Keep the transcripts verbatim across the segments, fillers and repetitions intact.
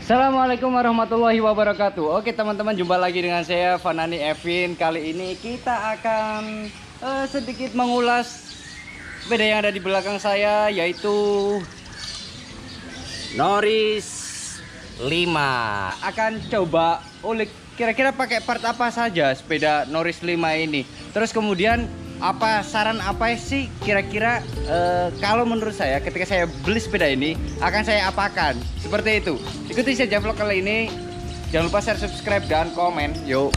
Assalamualaikum warahmatullahi wabarakatuh. Oke teman-teman, jumpa lagi dengan saya Fanani Evin. Kali ini kita akan uh, sedikit mengulas sepeda yang ada di belakang saya, yaitu Norris lima. Akan coba ulik kira-kira pakai part apa saja sepeda Norris lima ini. Terus kemudian apa saran apa sih kira-kira uh, kalau menurut saya ketika saya beli sepeda ini akan saya apakan, seperti itu. Ikuti saja vlog kali ini. Jangan lupa share, subscribe, dan komen. Yuk.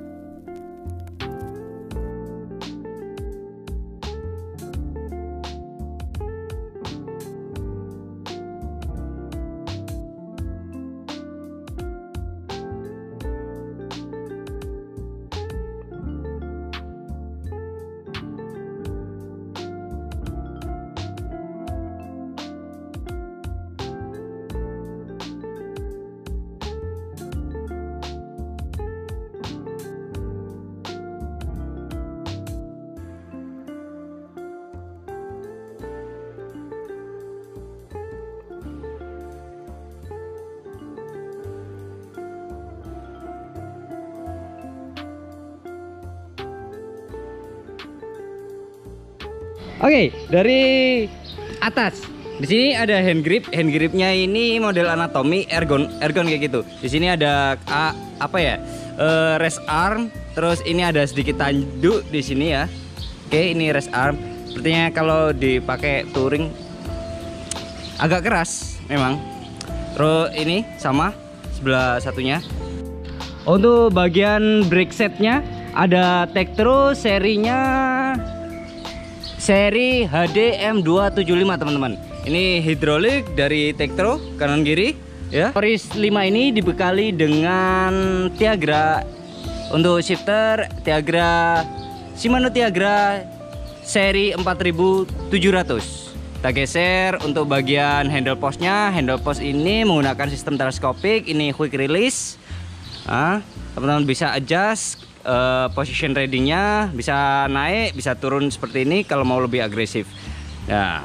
Oke, dari atas. Di sini ada hand grip. Hand gripnya ini model anatomi ergon, ergon kayak gitu. Di sini ada a, apa ya? Uh, rest arm. Terus ini ada sedikit tanduk di sini ya. Oke, ini rest arm. Sepertinya kalau dipakai touring agak keras memang. Terus ini sama sebelah satunya. Untuk bagian brake setnya ada Tektro serinya seri H D M dua tujuh lima teman-teman. Ini hidrolik dari Tektro kanan kiri ya. Norris lima ini dibekali dengan Tiagra untuk shifter, Tiagra Shimano Tiagra seri empat ribu tujuh ratus. Kita geser untuk bagian handle postnya. Handle post ini menggunakan sistem teleskopik. Ini quick release. Nah, teman-teman bisa adjust Uh, position readingnya, bisa naik bisa turun seperti ini kalau mau lebih agresif. Nah,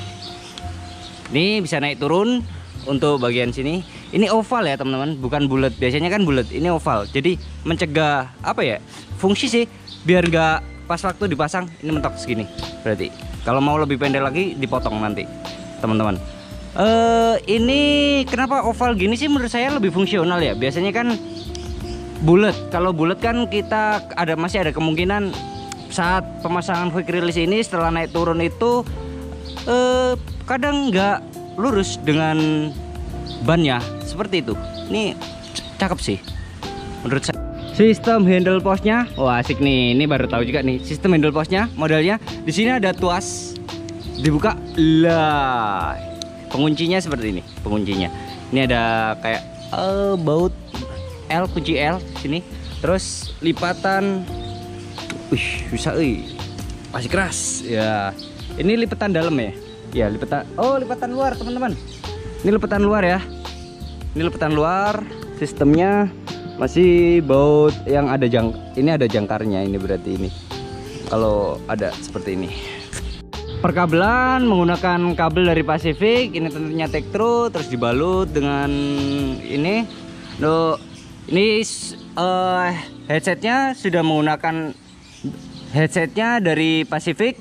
ini bisa naik turun. Untuk bagian sini ini oval ya teman-teman, bukan bulat. Biasanya kan bulat, ini oval. Jadi mencegah apa ya, fungsi sih biar nggak pas waktu dipasang ini mentok segini. Berarti kalau mau lebih pendek lagi dipotong nanti teman-teman. Uh, ini kenapa oval gini sih menurut saya lebih fungsional ya. Biasanya kan bulat. Kalau bulat kan kita ada masih ada kemungkinan saat pemasangan quick release ini setelah naik turun itu eh, kadang nggak lurus dengan bannya seperti itu. Ini cakep sih menurut saya. Sistem handle postnya, wah asik nih. Ini baru tahu juga nih sistem handle postnya. Modelnya di sini ada tuas, dibuka lah. Penguncinya seperti ini. Penguncinya ini ada kayak uh, baut L, kunci L sini. Terus lipatan, wih bisa, wih masih keras ya. Ini lipatan dalam ya, ya lipatan. Oh lipatan luar teman-teman. Ini lipatan luar ya. Ini lipatan luar. Sistemnya masih baut yang ada jang. Ini ada jangkarnya. Ini berarti ini. Kalau ada seperti ini. Perkabelan menggunakan kabel dari Pacific. Ini tentunya Tektro. Terus dibalut dengan ini. No. Ini uh, headsetnya sudah menggunakan headsetnya dari Pacific.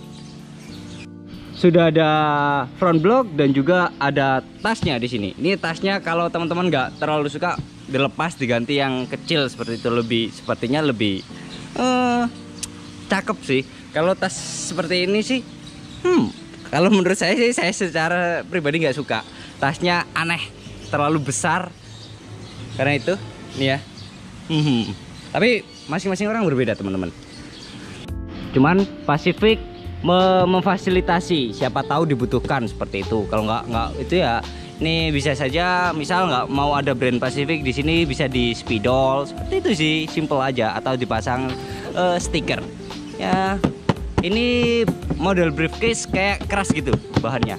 Sudah ada front block dan juga ada tasnya di sini. Ini tasnya kalau teman-teman nggak terlalu suka dilepas, diganti yang kecil seperti itu, lebih sepertinya lebih uh, cakep sih. Kalau tas seperti ini sih, hmm, kalau menurut saya sih saya secara pribadi nggak suka. Tasnya aneh, terlalu besar. Karena itu. Nih ya, hmm. Tapi masing-masing orang berbeda teman-teman. Cuman Pacific me memfasilitasi, siapa tahu dibutuhkan seperti itu. Kalau nggak nggak itu ya, ini bisa saja misal nggak mau ada brand Pacific di sini bisa di spidol seperti itu sih, simple aja, atau dipasang uh, stiker. Ya, ini model briefcase kayak keras gitu bahannya.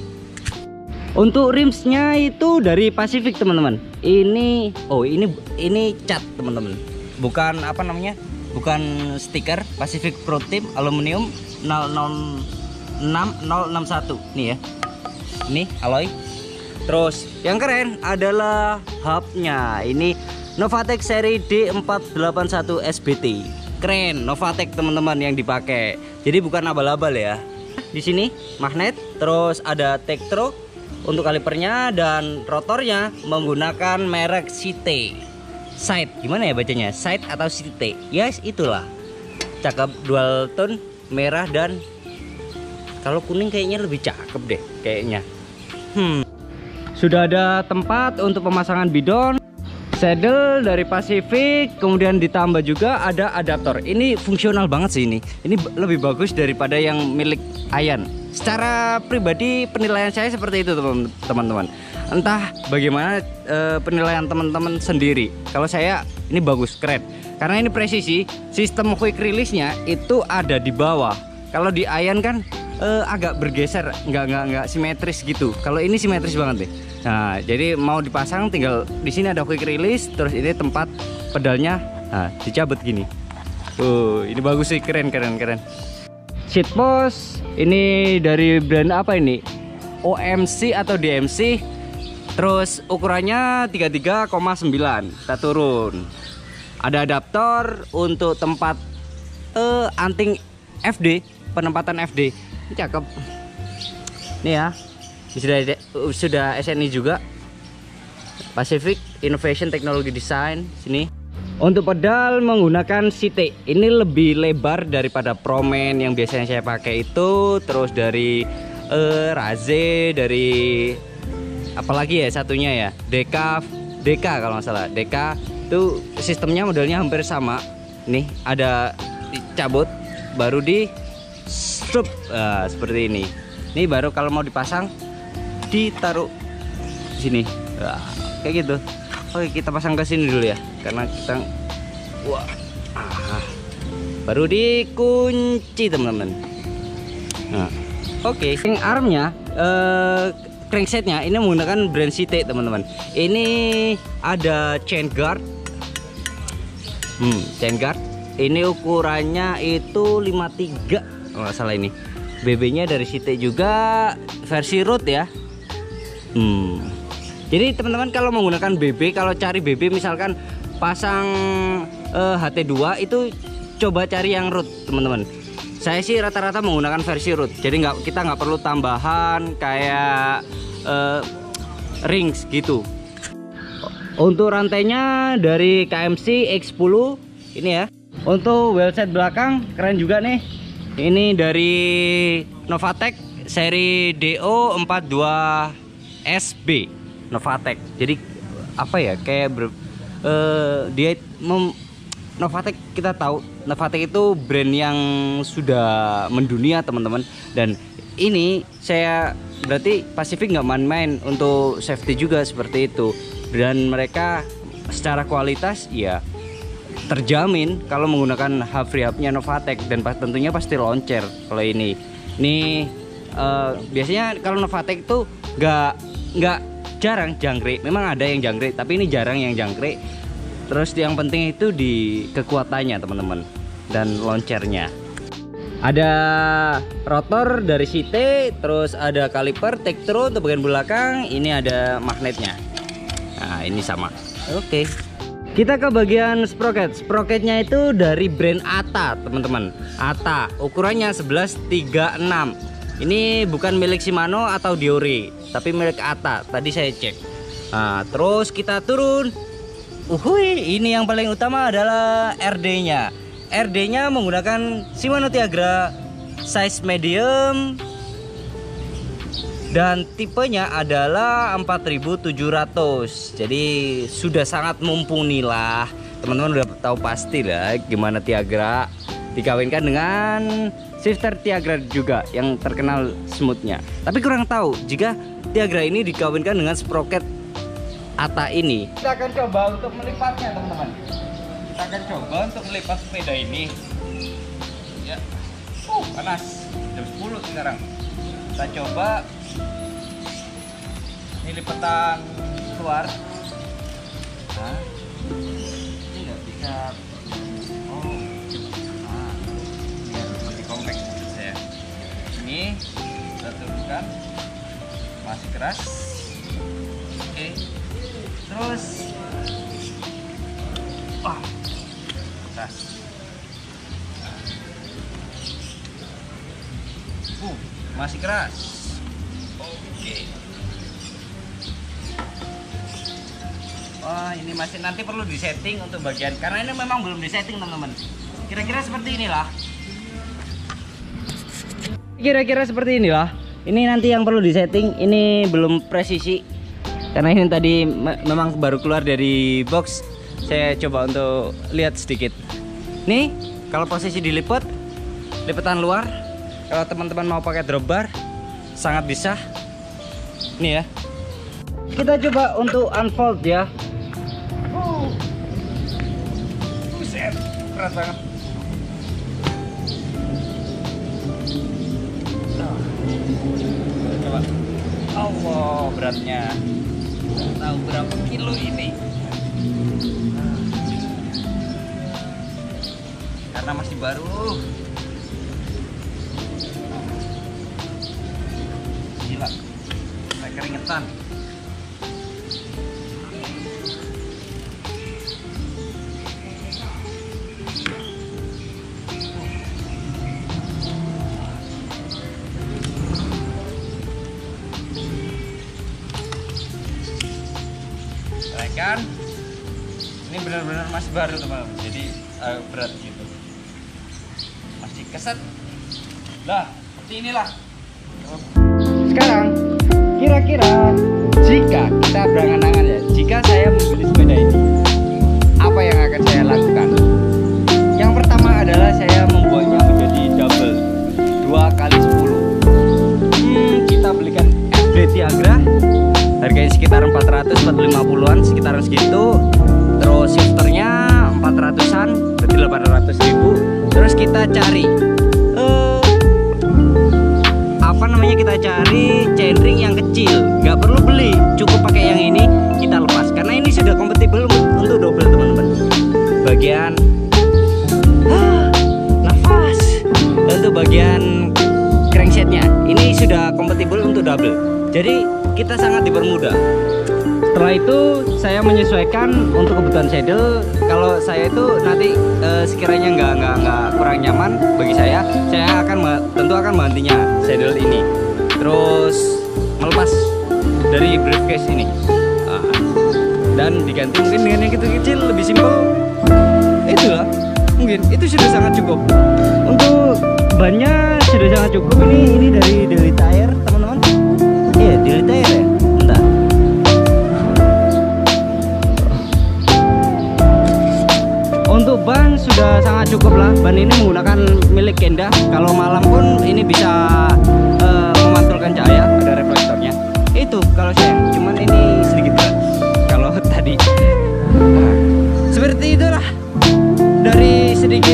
Untuk rimsnya itu dari Pacific teman-teman. Ini oh ini ini cat teman-teman. Bukan apa namanya? Bukan stiker. Pacific Pro Tip aluminium nol nol enam nol enam satu nih ya. Ini alloy. Terus yang keren adalah hubnya. Ini Novatek seri D empat delapan satu S B T. Keren, Novatek teman-teman yang dipakai. Jadi bukan abal-abal ya. Di sini magnet, terus ada Tektro untuk kalipernya, dan rotornya menggunakan merek Site. Side, gimana ya bacanya? Side atau Site? Yes, itulah. Cakep, dual tone, merah, dan kalau kuning kayaknya lebih cakep deh kayaknya. Hmm. Sudah ada tempat untuk pemasangan bidon, saddle dari Pacific, kemudian ditambah juga ada adaptor. Ini fungsional banget sih ini. Ini lebih bagus daripada yang milik Ayan. Secara pribadi penilaian saya seperti itu teman-teman. Entah bagaimana e, penilaian teman-teman sendiri. Kalau saya ini bagus, keren. Karena ini presisi, sistem quick release-nya itu ada di bawah. Kalau di Ayan kan e, agak bergeser, nggak nggak nggak simetris gitu. Kalau ini simetris banget deh. Nah, jadi mau dipasang tinggal di sini ada quick release, terus ini tempat pedalnya, nah, dicabut gini. Uh, ini bagus sih, keren keren keren. Seat post ini dari brand apa ini? O M C atau D M C. Terus ukurannya tiga puluh tiga koma sembilan. Kita turun. Ada adaptor untuk tempat uh, anting F D, penempatan F D. Ini cakep. Nih ya. Sudah sudah S N I juga, Pacific Innovation Technology Design. Sini untuk pedal menggunakan Site. Ini lebih lebar daripada Promen yang biasanya saya pakai itu. Terus dari eh, Raze, dari apalagi ya satunya ya, Deka Deka kalau nggak salah. Deka itu sistemnya modelnya hampir sama. Nih ada dicabut baru di strup, nah, seperti ini. Ini baru kalau mau dipasang ditaruh di sini, nah, kayak gitu. Oke, kita pasang ke sini dulu ya, karena kita wah, ah, baru dikunci teman-teman. Nah, oke, ring armnya, eh, cranksetnya ini menggunakan brand Site teman-teman. Ini ada chain guard, hmm, chain guard. Ini ukurannya itu lima puluh tiga, kalau nggak salah ini. B B-nya dari Site juga, versi road ya. Hmm. Jadi teman-teman kalau menggunakan B B, kalau cari B B misalkan pasang eh, H T dua itu coba cari yang root teman-teman. Saya sih rata-rata menggunakan versi root. Jadi nggak kita nggak perlu tambahan kayak eh, rings gitu. Untuk rantainya dari K M C X sepuluh ini ya. Untuk wheelset belakang keren juga nih. Ini dari Novatek seri D O empat dua S B Novatek. Jadi apa ya, kayak ber, uh, dia mem, Novatek, kita tahu Novatek itu brand yang sudah mendunia teman-teman. Dan ini saya berarti Pacific nggak main-main untuk safety juga seperti itu. Dan mereka secara kualitas ya terjamin kalau menggunakan hub free hubnya Novatek. Dan tentunya pasti launcher. Kalau ini ini uh, biasanya kalau Novatek itu nggak nggak jarang jangkrik. Memang ada yang jangkrik, tapi ini jarang yang jangkrik. Terus yang penting itu di kekuatannya teman-teman, dan launchernya. Ada rotor dari Site, terus ada kaliper Tektro untuk bagian belakang. Ini ada magnetnya. Nah, ini sama. Oke. Kita ke bagian sprocket. Sprocketnya itu dari brand Ata teman-teman. Ata, ukurannya sebelas tiga puluh enam. Ini bukan milik Shimano atau Diore, tapi milik Ata. Tadi saya cek. Nah, terus kita turun. Uhuy, ini yang paling utama adalah R D-nya. R D-nya menggunakan Shimano Tiagra size medium dan tipenya adalah empat ribu tujuh ratus. Jadi sudah sangat mumpuni lah. Teman-teman udah tahu pasti lah gimana Tiagra dikawinkan dengan shifter Tiagra juga yang terkenal smoothnya. Tapi kurang tahu jika Tiagra ini dikawinkan dengan sprocket Ata ini. Kita akan coba untuk melipatnya teman-teman. Kita akan coba untuk melipat sepeda ini. Ya, uh, panas. Jam sepuluh sekarang. Kita coba. Ini lipatan keluar. Nah, ini nggak bisa. Oh, nah, biar lebih kompak saya. Ini kita turunkan. Masih keras. Oke. Terus wah, keras. Uh, masih keras. Oke. Wah, ini masih nanti perlu disetting untuk bagian, karena ini memang belum disetting teman-teman. Kira-kira seperti inilah. Kira-kira seperti inilah. Ini nanti yang perlu disetting. Ini belum presisi, karena ini tadi me memang baru keluar dari box. Saya coba untuk lihat sedikit. Nih, kalau posisi dilipat, lipatan luar. Kalau teman-teman mau pakai dropbar, sangat bisa. Nih ya. Kita coba untuk unfold ya. Buset, berat banget. Coba. Allah, beratnya. Tahu berapa kilo ini? Karena masih baru. Gila, saya keringetan. Kan ini benar-benar masih baru teman-teman, jadi uh, berat gitu, masih keset lah seperti inilah. Sekarang kira-kira jika kita berangan-angan ya, jika saya membeli sepeda ini, apa yang akan saya lakukan? Yang pertama adalah saya membuatnya menjadi double dua kali sepuluh. hmm, kita belikan F B Tiagra, harganya sekitar empat ratus empat ratus lima puluhan, sekitaran segitu. Terus shifternya empat ratusan, berarti delapan ratus ribu. Terus kita cari uh, apa namanya, kita cari chainring yang kecil. Nggak perlu beli, cukup pakai yang ini, kita lepas. Karena ini sudah kompatibel untuk double teman-teman. Bagian ah, nafas, untuk bagian cranksetnya ini sudah kompatibel untuk double. Jadi kita sangat dipermudah. Setelah itu saya menyesuaikan untuk kebutuhan saddle. Kalau saya itu nanti e, sekiranya nggak nggak nggak kurang nyaman bagi saya, saya akan tentu akan menggantinya saddle ini. Terus melepas dari briefcase ini, nah, dan diganti mungkin dengan yang kecil-kecil, lebih simpel. Itulah mungkin itu sudah sangat cukup. Untuk bannya sudah sangat cukup. Ini ini dari dari tire teman-teman. Iya, dari tire ya. Bentar. Untuk ban sudah sangat cukup lah. Ban ini menggunakan milik Kenda. Kalau malam pun ini bisa uh, memantulkan cahaya, ada reflektornya. Itu kalau saya, cuman ini sedikit berat. Kalau tadi nah, seperti itulah dari sedikit.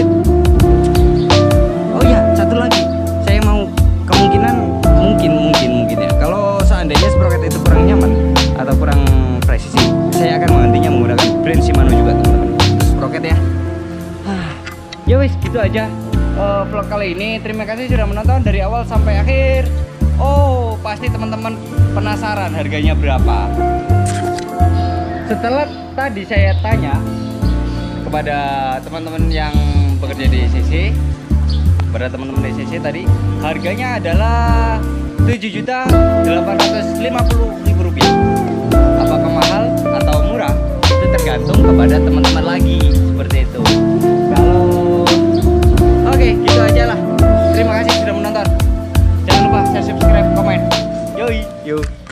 Oh ya, satu lagi. Saya mau kemungkinan mungkin mungkin mungkin ya. Kalau seandainya sprocket itu kurang nyaman atau kurang presisi, saya akan menggantinya menggunakan brand Shimano juga teman-teman. Sprocket ya. Ya wis, gitu aja uh, vlog kali ini. Terima kasih sudah menonton dari awal sampai akhir. Oh, pasti teman-teman penasaran harganya berapa. Setelah tadi saya tanya kepada teman-teman yang bekerja di C C, kepada teman-teman di C C tadi, harganya adalah tujuh juta delapan ratus lima puluh ribu rupiah. Apakah mahal atau murah? Itu tergantung kepada teman-teman lagi, seperti itu. Kalau oke, gitu aja lah. Terima kasih sudah menonton. Jangan lupa share, subscribe, komen. Yoi, yuk.